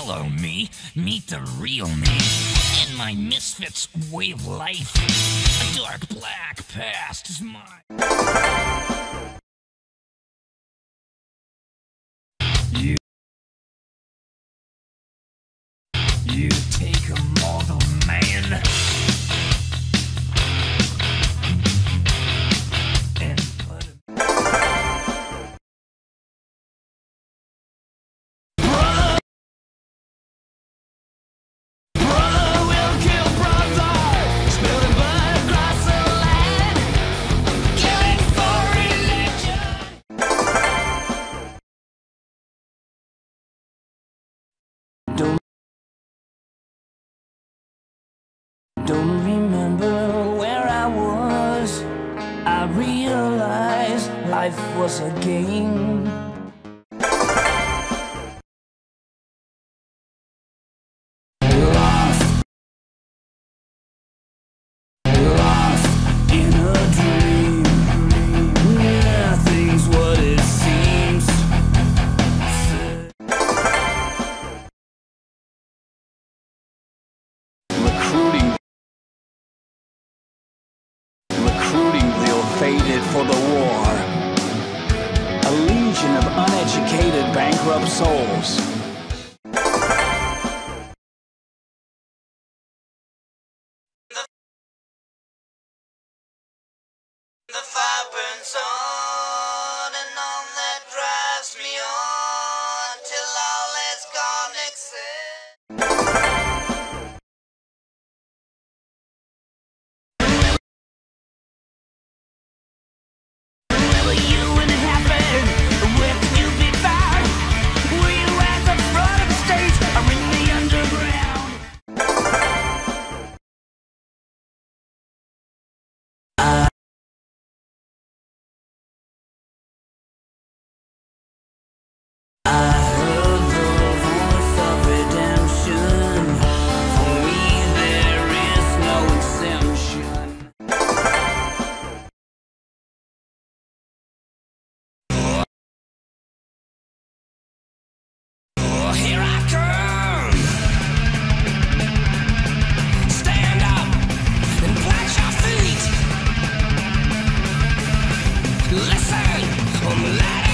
Hello, me. Meet the real me. In my misfits way of life, a dark black past is mine. You take a mortal man and put him. Brother will kill brother, spilling blood across the land, killing for religion. Don't remember where I was. I realized life was a game. Lost in a dream. Nothing's what it seems. Recruiting the ill-fated for the war. A legion of uneducated, bankrupt souls. The fire burns on and on, that drives me on till all is gone except Where were you when it happened? Where can you be found? Were you at the front of the stage or in the underground? I heard the voice of redemption. For me there is no exemption. Oh, here I come. Stand up and plant your feet. Listen, I'm